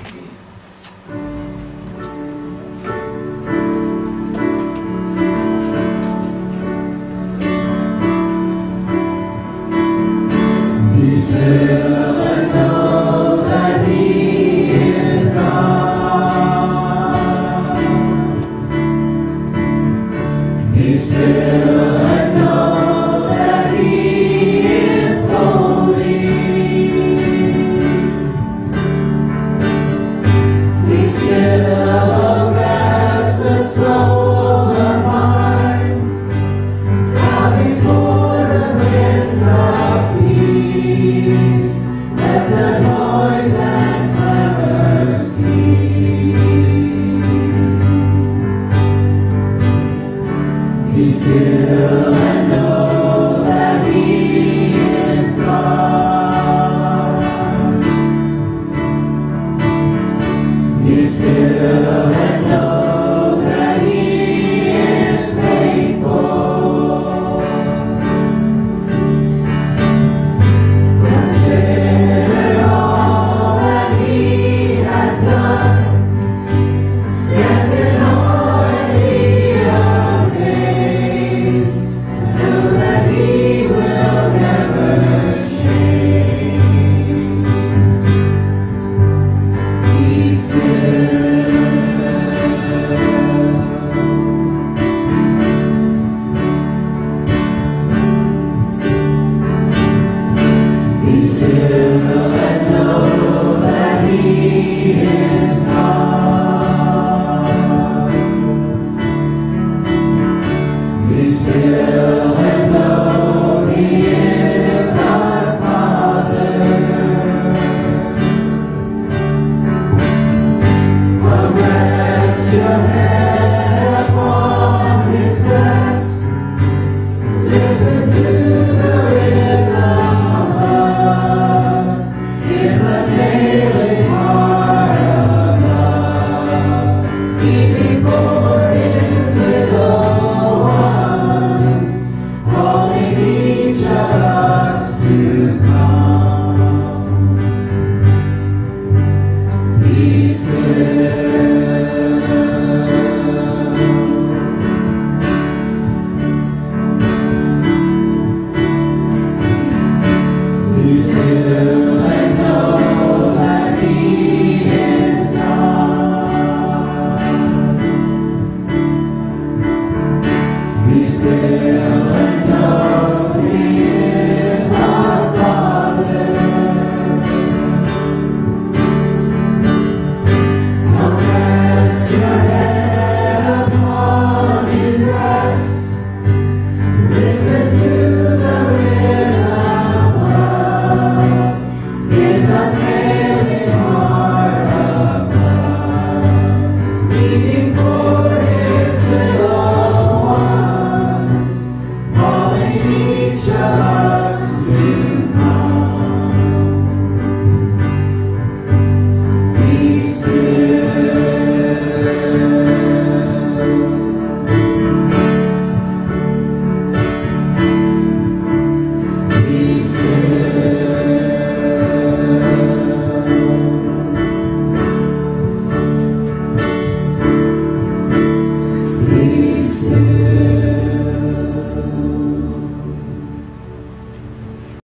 Be still and know that He is God. Be still and know that He is faithful. Consider all that He has done. Stand in awe and be amazed. Know that He will never change. Be still. Be still and know that He is God. Be still and know He is our Father. Come rest your head upon His breast. Listen to the rhythm of love. His unfailing heart of love. Beat before His little ones, calling each of us to come. Be still. Be still and know that He is God. Be still and know He is our Father. Come rest your head upon His breast. Listen to the rhythm of love. His unfailing